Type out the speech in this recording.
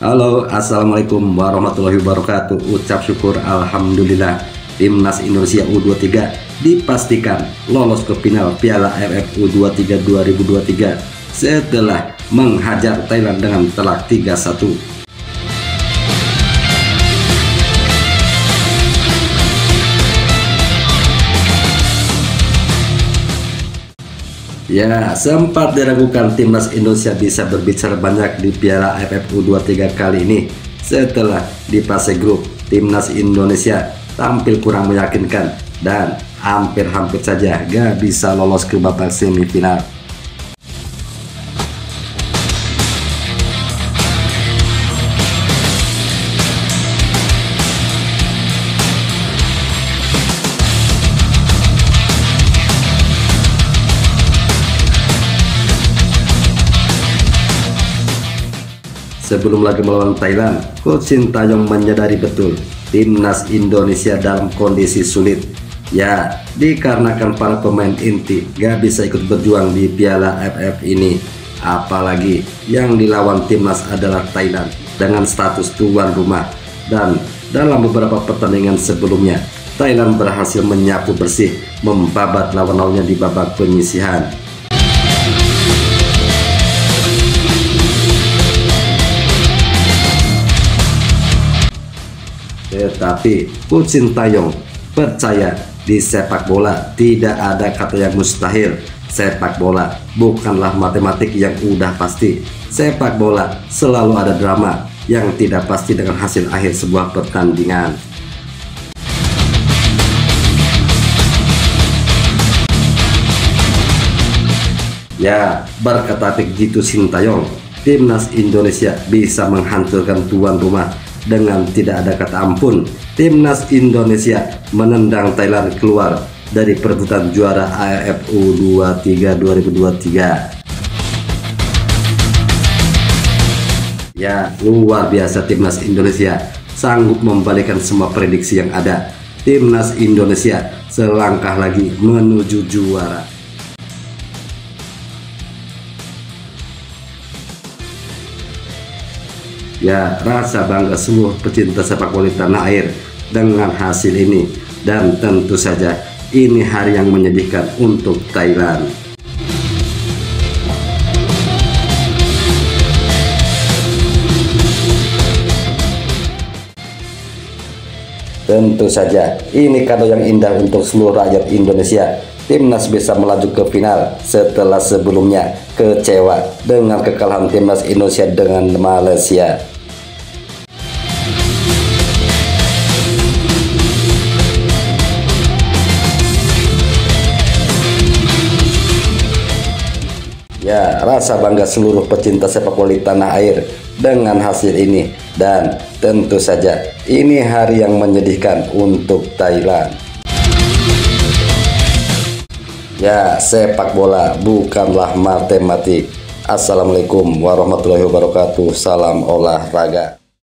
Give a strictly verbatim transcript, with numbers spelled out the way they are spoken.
Halo, assalamualaikum warahmatullahi wabarakatuh. Ucap syukur alhamdulillah, Timnas Indonesia U dua puluh tiga dipastikan lolos ke final Piala A F F U dua puluh tiga dua ribu dua puluh tiga setelah menghajar Thailand dengan telak tiga satu. Ya, sempat diragukan Timnas Indonesia bisa berbicara banyak di Piala A F F U dua puluh tiga kali ini. Setelah di fase grup, Timnas Indonesia tampil kurang meyakinkan dan hampir-hampir saja gak bisa lolos ke babak semifinal. Sebelum lagi melawan Thailand, Coach Sintayong menyadari betul Timnas Indonesia dalam kondisi sulit. Ya, dikarenakan para pemain inti gak bisa ikut berjuang di Piala A F F ini. Apalagi yang dilawan Timnas adalah Thailand dengan status tuan rumah. Dan dalam beberapa pertandingan sebelumnya, Thailand berhasil menyapu bersih, membabat lawan-lawannya di babak penyisihan. Tetapi Coach Sintayong percaya di sepak bola tidak ada kata yang mustahil. Sepak bola bukanlah matematik yang udah pasti. Sepak bola selalu ada drama yang tidak pasti dengan hasil akhir sebuah pertandingan. Ya, berkata begitu Sintayong, Timnas Indonesia bisa menghancurkan tuan rumah dengan tidak ada kata ampun. Timnas Indonesia menendang Thailand keluar dari perebutan juara A F F U dua puluh tiga dua ribu dua puluh tiga. Ya, luar biasa Timnas Indonesia sanggup membalikan semua prediksi yang ada. Timnas Indonesia selangkah lagi menuju juara. Ya, rasa bangga seluruh pecinta sepak bola tanah air dengan hasil ini. Dan tentu saja ini hari yang menyedihkan untuk Thailand. Tentu saja ini kado yang indah untuk seluruh rakyat Indonesia. Timnas bisa melaju ke final setelah sebelumnya kecewa dengan kekalahan Timnas Indonesia dengan Malaysia. Ya, rasa bangga seluruh pecinta sepak bola tanah air dengan hasil ini. Dan tentu saja ini hari yang menyedihkan untuk Thailand. Ya, sepak bola bukanlah matematik. Assalamualaikum warahmatullahi wabarakatuh. Salam olahraga.